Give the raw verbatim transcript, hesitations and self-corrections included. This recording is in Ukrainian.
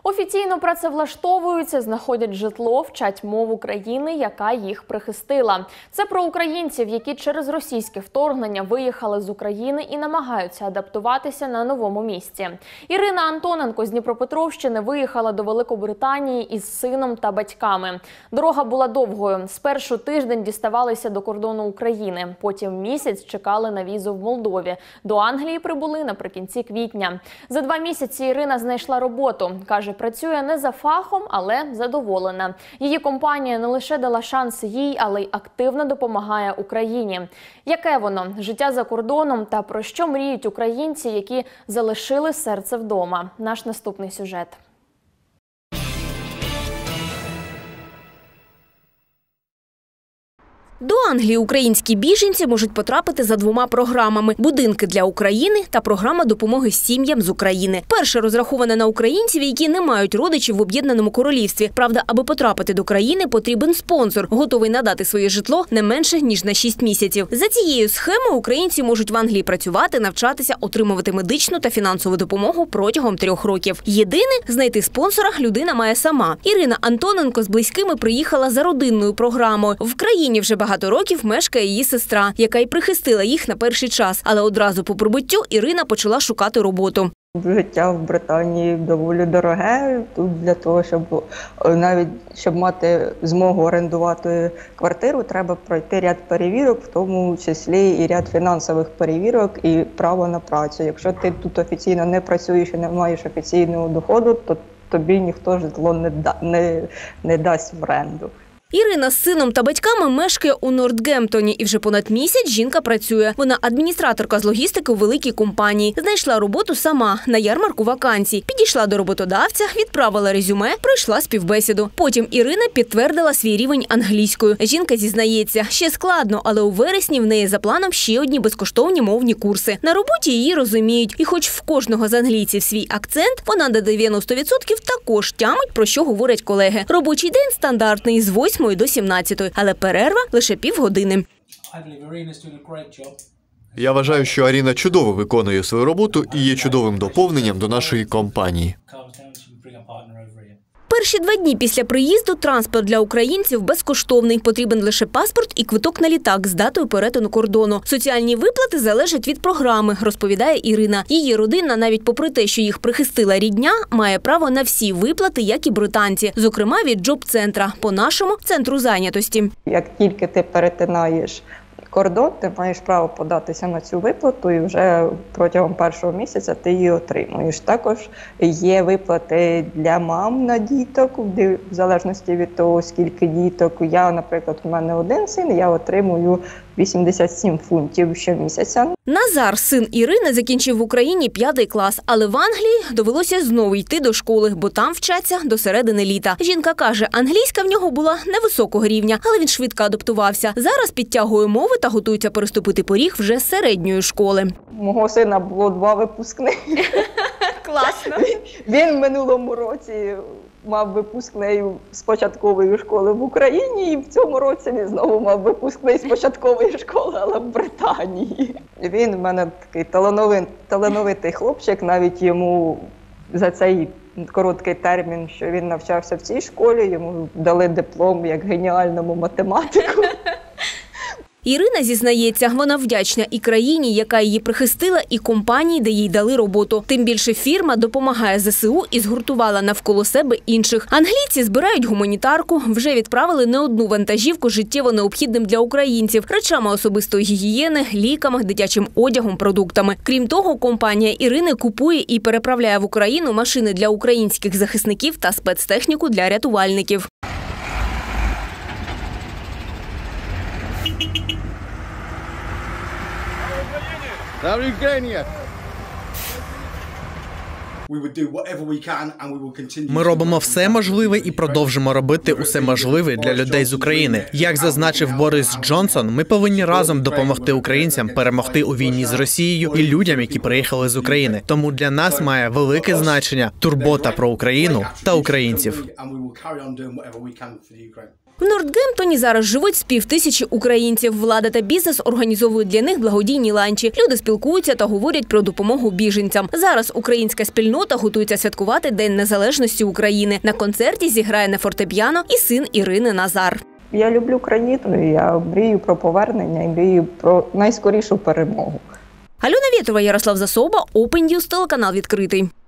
Офіційно працевлаштовуються, знаходять житло, вчать мову країни, яка їх прихистила. Це про українців, які через російське вторгнення виїхали з України і намагаються адаптуватися на новому місці. Ірина Антоненко з Дніпропетровщини виїхала до Великобританії із сином та батьками. Дорога була довгою. Спершу тиждень діставалися до кордону України, потім місяць чекали на візу в Молдові. До Англії прибули наприкінці квітня. За два місяці Ірина знайшла роботу. Каже, працює не за фахом, але задоволена. Її компанія не лише дала шанс їй, але й активно допомагає Україні. Яке воно – життя за кордоном та про що мріють українці, які залишили серце вдома? Наш наступний сюжет. До Англії українські біженці можуть потрапити за двома програмами – «Будинки для України» та програма допомоги сім'ям з України. Перша розрахована на українців, які не мають родичів в Об'єднаному Королівстві. Правда, аби потрапити до країни, потрібен спонсор, готовий надати своє житло не менше, ніж на шість місяців. За цією схемою українці можуть в Англії працювати, навчатися, отримувати медичну та фінансову допомогу протягом трьох років. Єдине – знайти спонсора людина має сама. Ірина Антоненко з близькими приїхала за родинною програмою. В країні вже багато Багато років мешкає її сестра, яка й прихистила їх на перший час. Але одразу по прибуттю Ірина почала шукати роботу. Життя в Британії доволі дороге. Тут для того, щоб навіть щоб мати змогу орендувати квартиру, треба пройти ряд перевірок, в тому числі і ряд фінансових перевірок і право на працю. Якщо ти тут офіційно не працюєш і не маєш офіційного доходу, то тобі ніхто житло не, да, не, не дасть в оренду. Ірина з сином та батьками мешкає у Нортгемптоні і вже понад місяць жінка працює. Вона адміністраторка з логістики у великій компанії. Знайшла роботу сама на ярмарку вакансій. Підійшла до роботодавця, відправила резюме, пройшла співбесіду. Потім Ірина підтвердила свій рівень англійською. Жінка зізнається, ще складно, але у вересні в неї за планом ще одні безкоштовні мовні курси. На роботі її розуміють. І хоч в кожного з англійців свій акцент, вона до дев'яноста відсотків також тямить, про що говорять колеги. Робочий день стандартний з восьмої до сімнадцятої, але перерва лише півгодини. Я вважаю, що Аріна чудово виконує свою роботу і є чудовим доповненням до нашої компанії. Перші два дні після приїзду транспорт для українців безкоштовний. Потрібен лише паспорт і квиток на літак з датою перетину кордону. Соціальні виплати залежать від програми, розповідає Ірина. Її родина, навіть попри те, що їх прихистила рідня, має право на всі виплати, як і британці. Зокрема, від джоб-центра, по-нашому – центру зайнятості. Як тільки ти перетинаєш кордон, ти маєш право податися на цю виплату і вже протягом першого місяця ти її отримуєш. Також є виплати для мам на діток, в залежності від того, скільки діток. Я, наприклад, у мене один син, я отримую вісімдесят сім фунтів щомісяця. Назар, син Ірини, закінчив в Україні п'ятий клас, але в Англії довелося знову йти до школи, бо там вчаться до середини літа. Жінка каже, англійська в нього була невисокого рівня, але він швидко адаптувався. Зараз підтягує мови та готується переступити поріг вже з середньої школи. Мого сина було два випускних. Класно. Він в минулому році мав випускний з початкової школи в Україні, і в цьому році він знову мав випускний з початкової школи, але в Британії. Він в мене такий талановитий, талановитий хлопчик, навіть йому за цей короткий термін, що він навчався в цій школі, йому дали диплом як геніальному математику. Ірина зізнається, вона вдячна і країні, яка її прихистила, і компанії, де їй дали роботу. Тим більше фірма допомагає зе се у і згуртувала навколо себе інших. Англійці збирають гуманітарку, вже відправили не одну вантажівку життєво необхідним для українців – речами особистої гігієни, ліками, дитячим одягом, продуктами. Крім того, компанія Ірини купує і переправляє в Україну машини для українських захисників та спецтехніку для рятувальників. Ми робимо все можливе і продовжимо робити усе можливе для людей з України. Як зазначив Борис Джонсон, ми повинні разом допомогти українцям перемогти у війні з Росією і людям, які приїхали з України. Тому для нас має велике значення турбота про Україну та українців. В Нортгемптоні зараз живуть з півтисячі українців. Влада та бізнес організовують для них благодійні ланчі. Люди спілкуються та говорять про допомогу біженцям. Зараз українська спільнота готується святкувати День Незалежності України. На концерті зіграє на фортепіано і син Ірини Назар. Я люблю країну, і я мрію про повернення і мрію про найскорішу перемогу. Альона Вєтрова, Ярослав Засоба, Open News, телеканал відкритий.